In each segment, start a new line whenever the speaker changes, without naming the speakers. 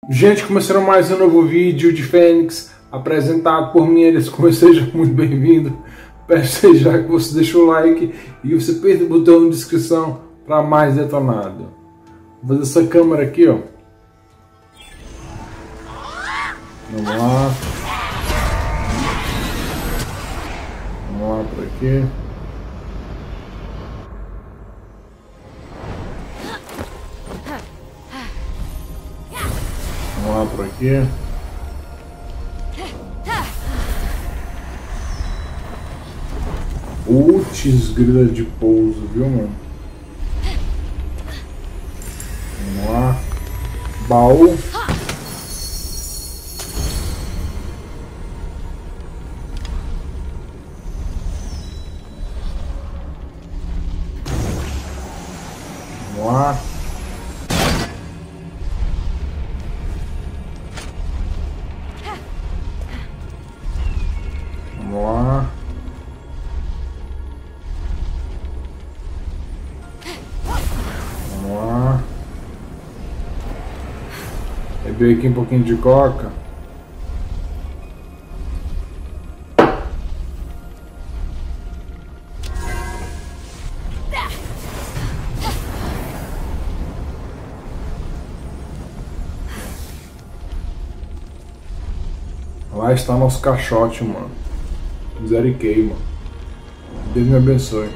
Gente, começaram mais um novo vídeo de Fênix, apresentado por mim, Eliscom. Seja muito bem-vindo. Peço já que você deixe o like e você aperta o botão de inscrição para mais detonado. Vou fazer essa câmera aqui, ó. Vamos lá. Vamos lá por aqui. Vamos lá por aqui. Putz, grila de pouso, viu, mano? Vamos lá. Baú. Vamos lá. Vamos lá. Vamos lá. Beber aqui um pouquinho de coca. Lá está nosso caixote, mano. Miseriquei, mano. Deus me abençoe.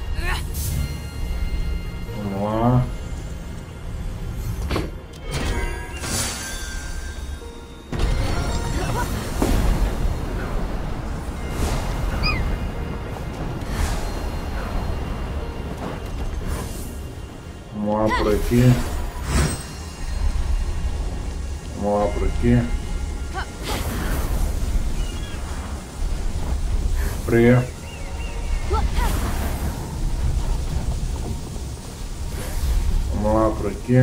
Vamos lá. Vamos lá por aqui. Vamos lá por aqui. Freia. Vamos lá por aqui.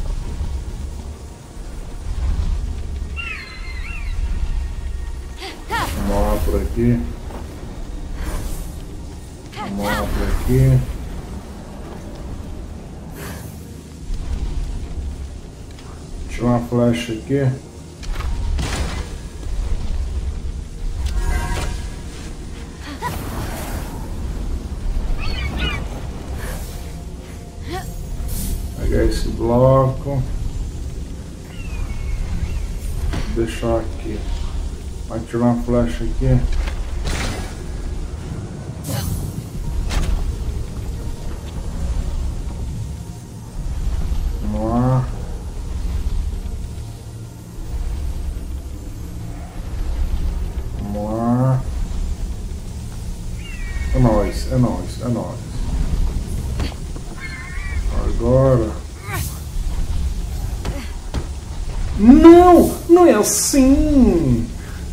Vamos lá por aqui. Vamos lá por aqui. Deixa uma flecha aqui. Pegar esse bloco. Deixar aqui. Vai tirar uma flecha aqui. Vamos lá. Vamos lá. É nóis, é nóis, é nóis. Agora. Não! Não é assim!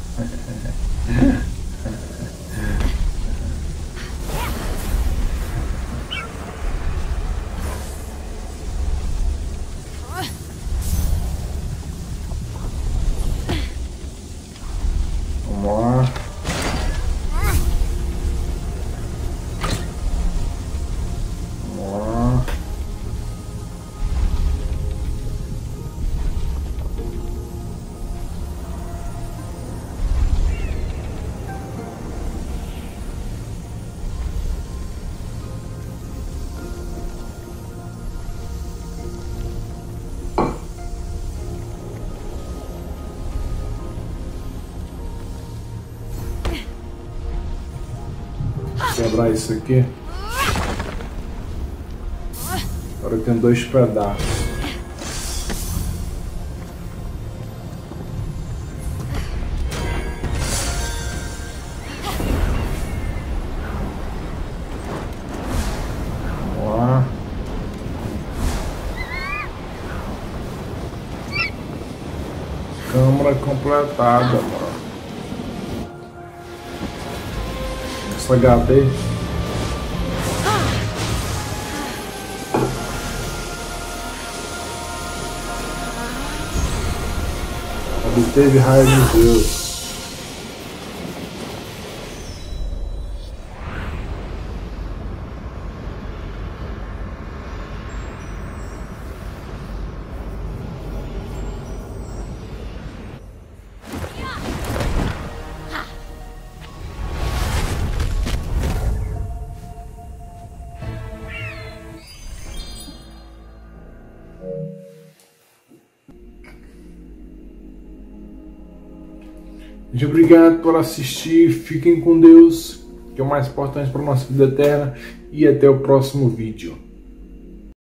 Vamos lá. Vamos lá. Quebrar isso aqui. Agora eu tenho 2 pedaços. Vamos lá. Câmara completada, mano. HD. Obteve raio de Deus. Muito obrigado por assistir, fiquem com Deus, que é o mais importante para a nossa vida eterna, e até o próximo vídeo.